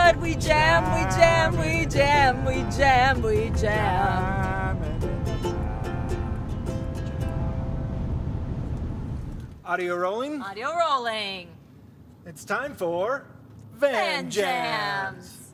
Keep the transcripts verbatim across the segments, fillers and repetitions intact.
good. We jam, we jam, we jam, we jam, we jam. Audio rolling. Audio rolling. It's time for Van Jams.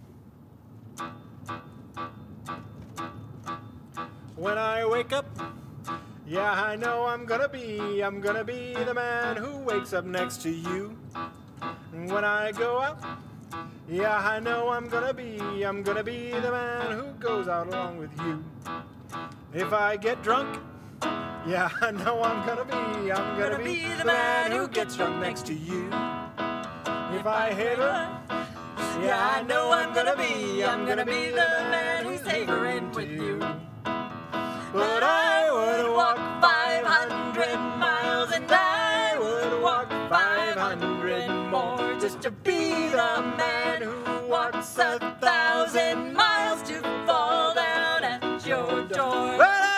When I wake up, yeah, I know I'm gonna be, I'm gonna be the man who wakes up next to you. When I go out, yeah, I know I'm gonna be, I'm gonna be the man who goes out along with you. If I get drunk, yeah, I know I'm gonna be, I'm gonna, gonna be, be the man who gets drunk next to you. If I hit her, yeah, I know I'm gonna be, I'm gonna be the man who's savoring with you. But I would walk five hundred miles and I would walk five hundred more just to be the man who walks a thousand miles to fall down at your door.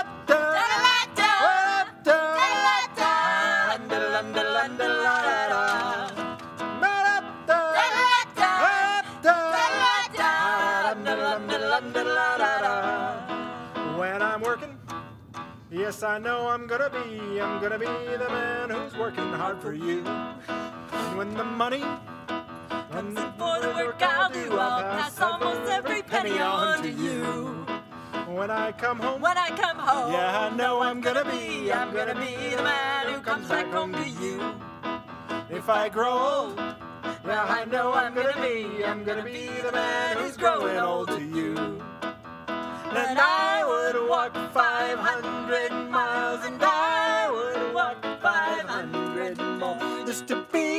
When I'm working, yes, I know I'm gonna be, I'm gonna be the man who's working hard for you. And when the money comes in for the work I'll do, I'll pass almost every penny on to you. When I come home, when I come home, yeah, I know I'm gonna be, I'm gonna be the man who comes back home to you. If I grow old, yeah, I know I'm gonna be, I'm gonna be the man who's growing old to you. And I would walk five hundred miles and I would walk five hundred more just to be